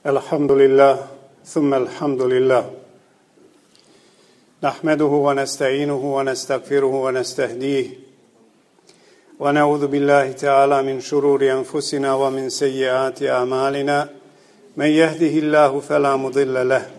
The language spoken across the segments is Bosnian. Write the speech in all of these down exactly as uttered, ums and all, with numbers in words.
الحمد لله ثم الحمد لله نحمده ونستعينه ونستغفره ونستهديه ونعوذ بالله تعالى من شرور أنفسنا ومن سيئات أعمالنا من يهده الله فلا مضل له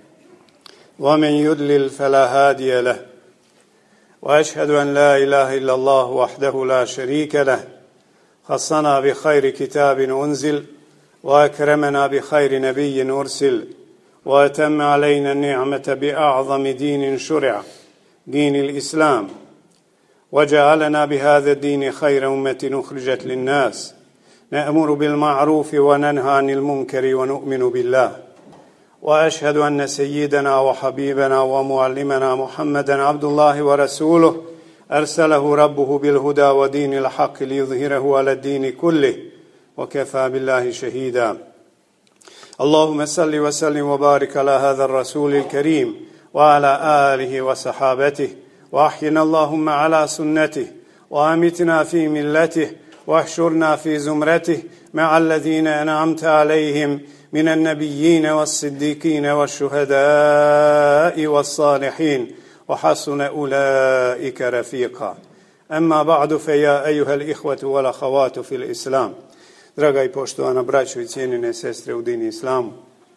ومن يضلل فلا هادي له وأشهد أن لا إله إلا الله وحده لا شريك له خصنا بخير كتاب أنزل وأكرمنا بخير نبي أرسل وأتم علينا النعمة بأعظم دين شرع دين الإسلام وجعلنا بهذا الدين خير أمة أخرجت للناس نأمر بالمعروف وننهى عن المنكر ونؤمن بالله وأشهد أن سيدنا وحبيبنا ومعلمنا محمدا عبد الله ورسوله أرسله ربه بالهدى ودين الحق ليظهره على الدين كله وكفى بالله شهيدا اللهم صل وسلم وبارك على هذا الرسول الكريم وعلى آله وصحابته وأحينا اللهم على سنته وأمتنا في ملته واحشرنا في زمرته مع الذين أنعمت عليهم من النبيين والصديقين والشهداء والصالحين وحسن أولئك رفيقا أما بعد فيا أيها الإخوة والأخوات في الإسلام Draga i poštovana braćo i cijenjene sestre u dini islamu.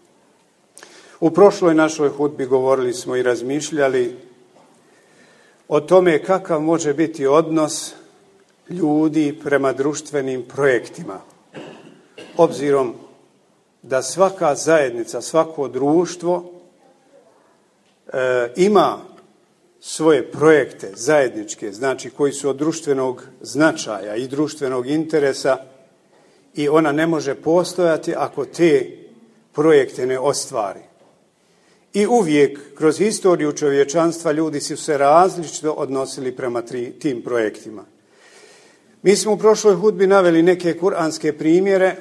U prošloj našoj hudbi govorili smo i razmišljali o tome kakav može biti odnos ljudi prema društvenim projektima. Obzirom da svaka zajednica, svako društvo e, ima svoje projekte zajedničke, znači koji su od društvenog značaja i društvenog interesa, i ona ne može postojati ako te projekte ne ostvari. I uvijek kroz historiju čovječanstva ljudi su se različito odnosili prema tri, tim projektima. Mi smo u prošloj hudbi naveli neke kuranske primjere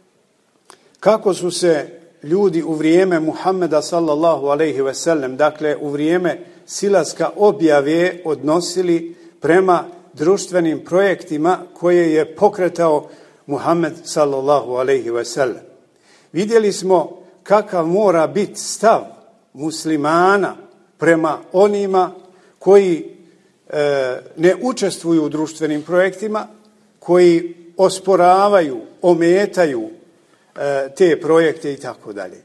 kako su se ljudi u vrijeme Muhammeda sallallahu alejhi ve sellem, dakle u vrijeme silaska objave, odnosili prema društvenim projektima koje je pokretao Muhammed sallallahu alejhi ve sellem. Vidjeli smo kakav mora biti stav muslimana prema onima koji e, ne učestvuju u društvenim projektima, koji osporavaju, ometaju e, te projekte i tako dalje.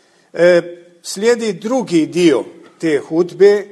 Slijedi drugi dio te hudbe, e,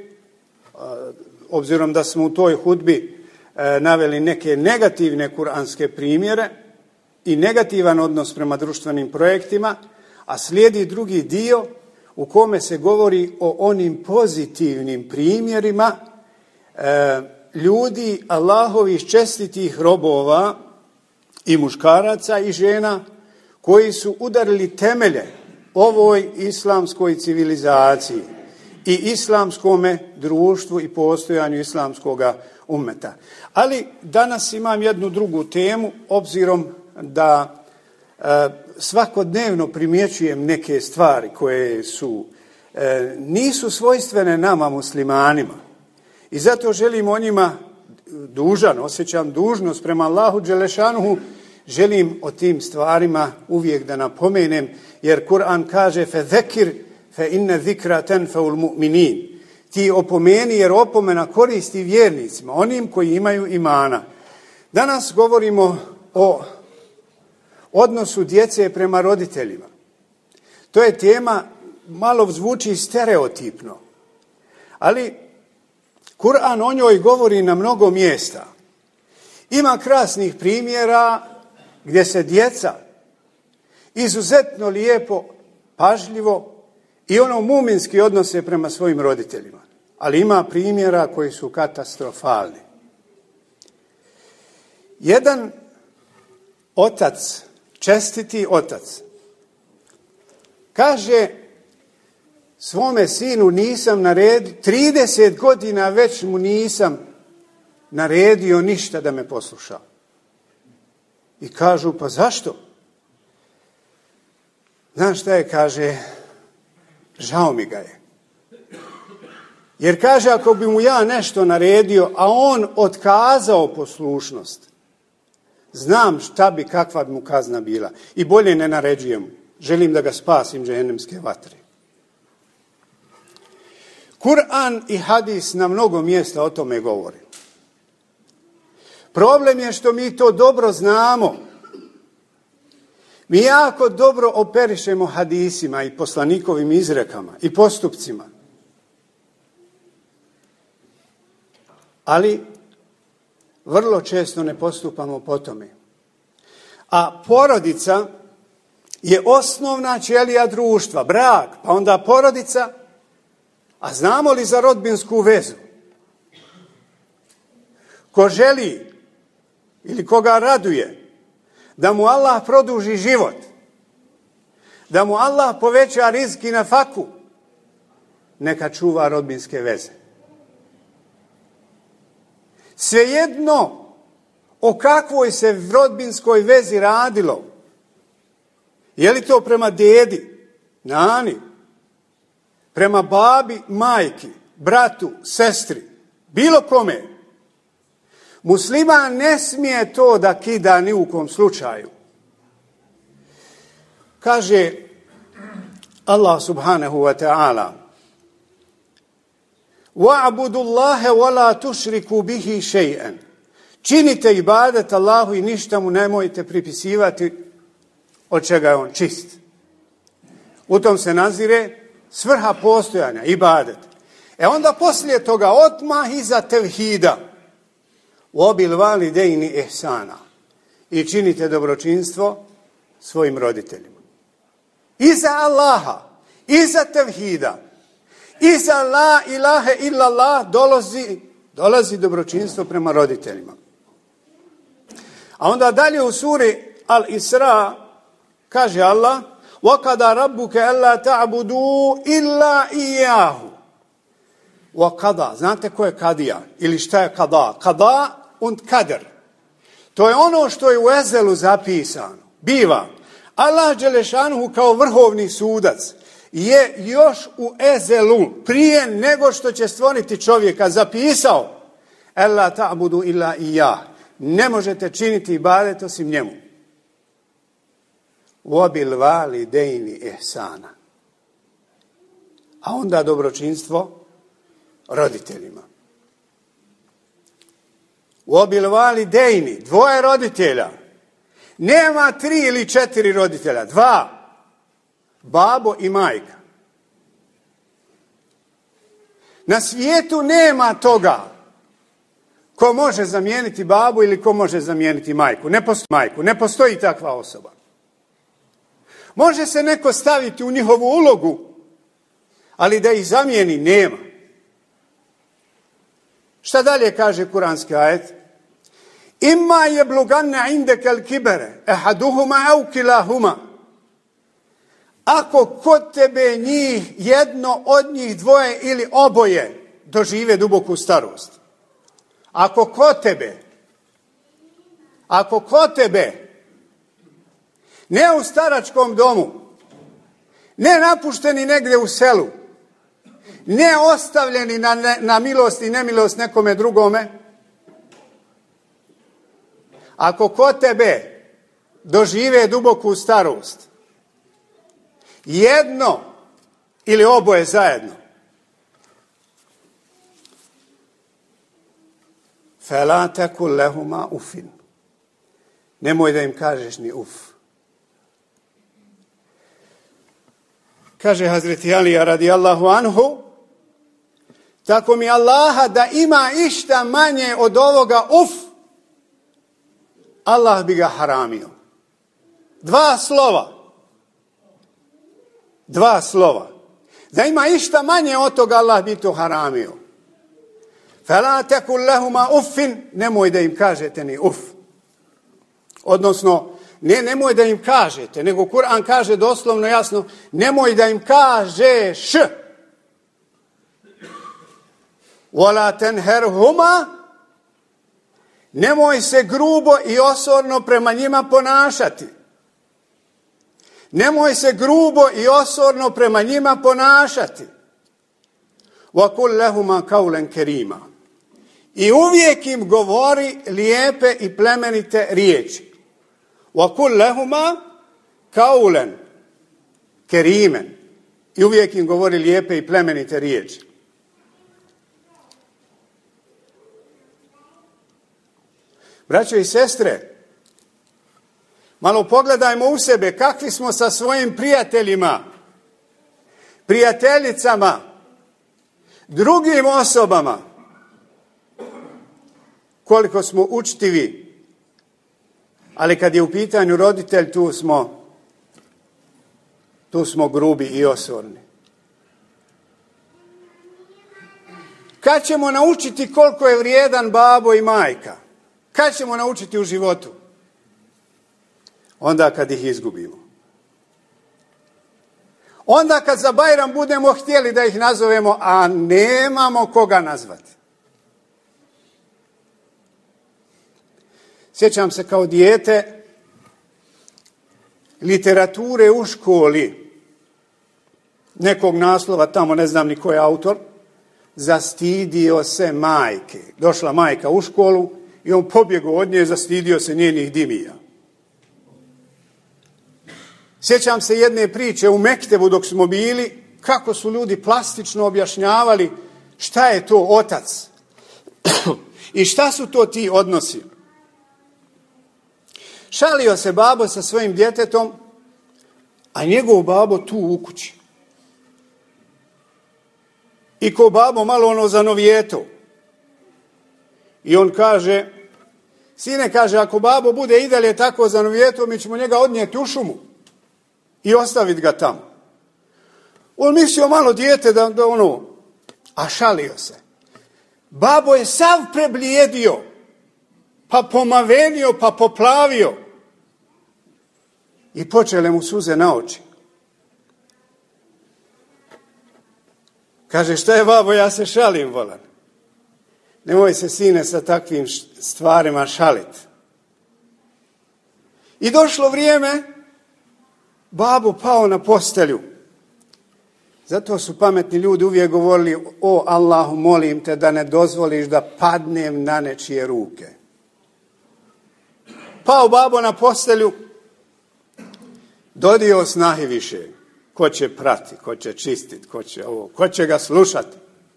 obzirom da smo u toj hudbi e, naveli neke negativne kuranske primjere i negativan odnos prema društvenim projektima, a slijedi drugi dio u kome se govori o onim pozitivnim primjerima e, ljudi Allahovih čestitih robova i muškaraca i žena koji su udarili temelje ovoj islamskoj civilizaciji i islamskome društvu i postojanju islamskoga ummeta. Ali danas imam jednu drugu temu, obzirom da e, svakodnevno primjećujem neke stvari koje su e, nisu svojstvene nama muslimanima i zato želim o njima dužan, osjećam dužnost prema Allahu dželešanuhu, želim o tim stvarima uvijek da napomenem, jer Kur'an kaže fe zekir fe inne zikra tenfeul mu'minin, ti opomeni jer opomena koristi vjernicima, onim koji imaju imana. Danas govorimo o odnosu djece prema roditeljima. To je tema, malo zvuči stereotipno, ali Kur'an o njoj govori na mnogo mjesta. Ima krasnih primjera gdje se djeca izuzetno lijepo, pažljivo i ono muminski odnose prema svojim roditeljima. Ali ima primjera koji su katastrofalni. Jedan otac, čestiti otac, kaže svome sinu nisam naredio, trideset godina već mu nisam naredio ništa da me posluša. I kažu, pa zašto? Znaš šta je, kaže, žao mi ga je. Jer kaže, ako bi mu ja nešto naredio, a on otkazao poslušnost, znam šta bi, kakva bi mu kazna bila. I bolje ne naređujem. želim da ga spasim džehennemske vatre. Kur'an i hadis na mnogo mjesta o tome govori. Problem je što mi to dobro znamo. Mi jako dobro operišemo hadisima i poslanikovim izrekama i postupcima. Ali vrlo često ne postupamo po tome. A porodica je osnovna ćelija društva, brak, pa onda porodica, a znamo li za rodbinsku vezu? Ko želi ili koga raduje da mu Allah produži život, da mu Allah poveća rizki na faku, neka čuva rodbinske veze. Svejedno o kakvoj se rodbinskoj vezi radilo, je li to prema dedi, nani, prema babi, majki, bratu, sestri, bilo kome, musliman ne smije to da kida ni u kom slučaju. Kaže Allah subhanahu wa ta'ala: وَعْبُدُ اللَّهَ وَلَا تُشْرِكُوا بِهِ شَيْئًا. Činite ibadet Allahu i ništa mu nemojte pripisivati od čega je on čist. U tom se nazire svrha postojanja, ibadet. E onda poslije toga odmah iza tevhida obil validejni ihsana i činite dobročinstvo svojim roditeljima. Iza Allaha, iza tevhida, iza la ilaha illallah dolazi, dolazi dobročinstvo prema roditeljima. A onda dalje u suri Al-Isra kaže Allah: وَقَدَ رَبُّكَ أَلَّا تَعْبُدُوا إِلَّا إِيَّاهُ. وَقَدَ, znate ko je kadija? Ili šta je kada? Kada und kader. To je ono što je u ezelu zapisano. Biva. Allah dželešanuhu kao vrhovni sudac je još u ezelu, prije nego što će stvoriti čovjeka, zapisao: أَلَّا تَعْبُدُوا إِلَّا إِيَّاهُ. Ne možete činiti ibadet osim njemu. Obil validejni ihsana. A onda dobročinstvo roditeljima. Obil validejni, dvoje roditelja. Nema tri ili četiri roditelja, dva. Babo i majka. Na svijetu nema toga ko može zamijeniti babu ili ko može zamijeniti majku. Ne postoji majku, ne postoji takva osoba. Može se neko staviti u njihovu ulogu, ali da ih zamijeni nema. Šta dalje kaže kuranski ajet? Imma yablughanna indaka al-kibara ahaduhuma aw kilahuma. Ako kod tebe njih jedno od njih dvoje ili oboje dožive duboku starost. Ako kod tebe, ako kod tebe, ne u staračkom domu, ne napušteni negdje u selu, ne ostavljeni na, ne, na milost i nemilost nekome drugome, ako kod tebe dožive duboku starost, jedno ili oboje zajedno, فَلَا تَكُلْ لَهُمَا أُفٍ. Nemoj da im kažeš ni uf. Kaže Hazreti Alija radijallahu anhu: tako mi Allaha da ima išta manje od ovoga uf, Allah bi ga haramio. Dva slova. Dva slova. Da ima išta manje od toga, Allah bi to haramio. فَلَا تَكُلْ لَهُمَا أُفٍ. Nemoj da im kažete ni uf. Odnosno, ne, nemoj da im kažete, nego Kur'an kaže doslovno jasno: nemoj da im kažeš. وَلَا تَنْهَرْهُمَا. Nemoj se grubo i osorno prema njima ponašati. Nemoj se grubo i osorno prema njima ponašati. وَقُلْ لَهُمَا قَوْلًا كَرِيمًا. I uvijek im govori lijepe i plemenite riječi. وَقُلْ لَهُمَا قَوْلًا kerimen. I uvijek im govori lijepe i plemenite riječi. Braćo i sestre, malo pogledajmo u sebe kakvi smo sa svojim prijateljima, prijateljicama, drugim osobama, koliko smo učtivi, ali kad je u pitanju roditelj, tu smo, tu smo grubi i osorni. Kad ćemo naučiti koliko je vrijedan babo i majka? Kad ćemo naučiti u životu? Onda kad ih izgubimo. Onda kad za Bajram budemo htjeli da ih nazovemo, a nemamo koga nazvati. Sjećam se kao dijete literature u školi, nekog naslova, tamo ne znam ni ko je autor, zastidio se majke. Došla majka u školu i on pobjegao od nje, zastidio se njenih dimija. Sjećam se jedne priče u Mektebu dok smo bili, kako su ljudi plastično objašnjavali šta je to otac i šta su to ti odnosi. Šalio se babo sa svojim djetetom, a njegov babo tu u kući. I ko babo malo ono zanovjeto. I on kaže, sine, kaže, ako babo bude i dalje tako zanovjeto, mi ćemo njega odnijeti u šumu i ostaviti ga tamo. On mislio malo dijete da, da ono, a šalio se. Babo je sav preblijedio, pa pomavenio, pa poplavio. I počele mu suze na oči. Kaže, šta je babo, ja se šalim, volan. Nemoj se, sine, sa takvim stvarima šaliti. I došlo vrijeme, babo pao na postelju. Zato su pametni ljudi uvijek govorili, o Allahu, molim te da ne dozvoliš da padnem na nečije ruke. Pao babo na postelju, dodio snahi više. Ko će prati, ko će čistiti, ko će ovo, ko će ga slušati.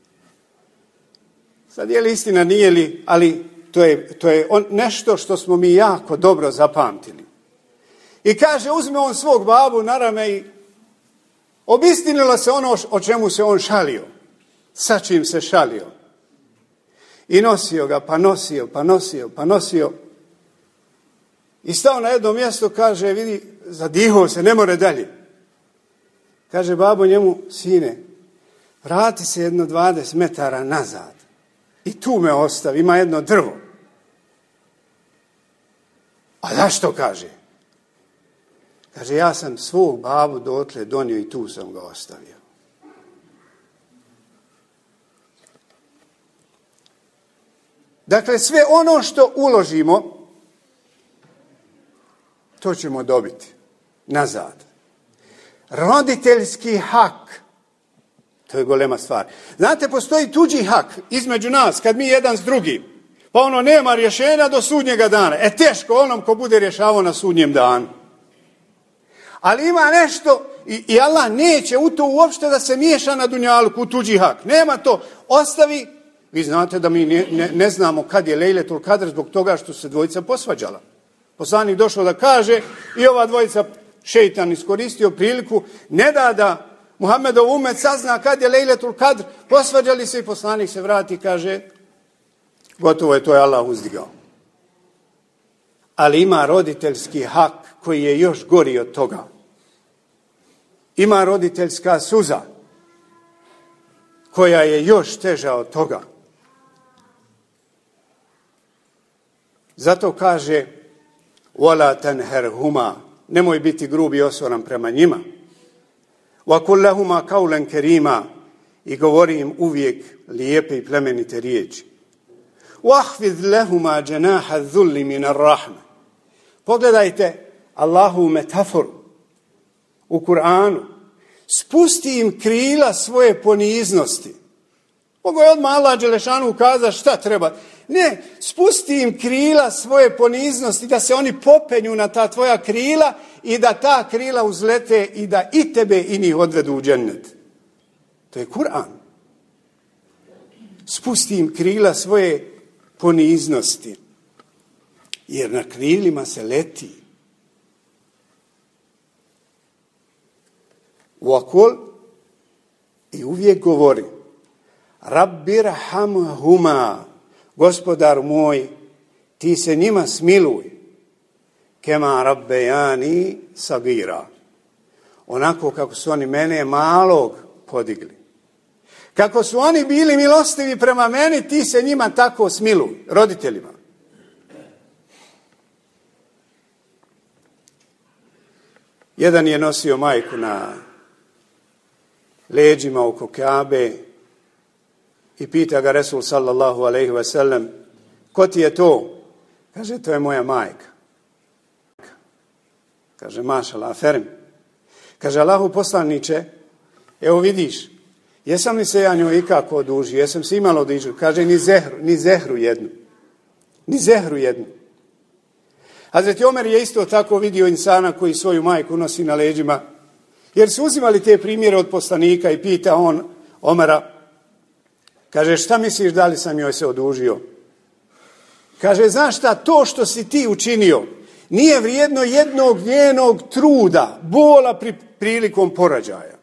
Sad je li istina, nije li, ali to je, to je on, nešto što smo mi jako dobro zapamtili. I kaže, uzme on svog babu na rame i obistinilo se ono o čemu se on šalio. Sa čim se šalio. I nosio ga, pa nosio, pa nosio, pa nosio. I stao na jedno mjesto, kaže, vidi, zadihao se, ne more dalje. Kaže babo njemu, sine, vrati se jedno dvadeset metara nazad. I tu me ostavi, ima jedno drvo. A zašto, kaže? Kaže, ja sam svog babu dotle donio i tu sam ga ostavio. Dakle, sve ono što uložimo, to ćemo dobiti nazad. Roditeljski hak, to je golema stvar. Znate, postoji tuđi hak između nas, kad mi jedan s drugim, pa ono nema rješenja do sudnjega dana. E teško onom ko bude rješavao na sudnjem danu. Ali ima nešto i, i Allah neće u to uopšte da se miješa na dunjaluku, u tuđi hak. Nema to. Ostavi. Vi znate da mi ne, ne, ne znamo kad je Lejletul Kadr zbog toga što se dvojica posvađala. Poslanik došao da kaže i ova dvojica, šeitan iskoristio priliku, ne da da Muhammedov umet sazna kad je Lejletul Kadr, posvađali se i poslanik se vrati i kaže, gotovo je, to je Allah uzdigao. Ali ima roditeljski hak koji je još gori od toga. Ima roditeljska suza koja je još teža od toga. Zato kaže, wala tanharhuma, nemoj biti grubi i osoran prema njima. Wa kul lahuma qawlan karima, i govori im uvijek lijepe i plemenite riječi. Wahfid lahuma janaha dhulli min ar-rahma. Pogledajte Allahu metaforu u Kur'anu. Spusti im krila svoje poniznosti. Mogu je odmah Allah dželešanu ukazati šta treba. Ne, spusti im krila svoje poniznosti, da se oni popenju na ta tvoja krila i da ta krila uzlete i da i tebe i njih odvedu u džennet. To je Kur'an. Spusti im krila svoje poniznosti, jer na krilima se leti. Uakol, i uvijek govori, Rabbirhamhuma, gospodar moj, ti se njima smiluj, kema rabbejani sagira, onako kako su oni mene malog podigli. Kako su oni bili milostivi prema meni, ti se njima tako smiluj, roditeljima. Jedan je nosio majku na leđima oko Kabe i pita ga Resul sallallahu alejhi ve sellem, ko ti je to? Kaže, to je moja majka. Kaže, mašallah, aferim. Kaže, Allahu poslaniče, evo vidiš, jesam li se ja njoj ikako odužio, jesam se imalo odužio? Kaže, ni zehru, ni zehru jednu. Ni zehru jednu. Hazreti Omer je isto tako vidio insana koji svoju majku nosi na leđima, jer su uzimali te primjere od poslanika i pita on Omera, kaže, šta misliš da li sam joj se odužio? Kaže, znaš šta, to što si ti učinio nije vrijedno jednog njenog truda, bola pri, prilikom porođaja.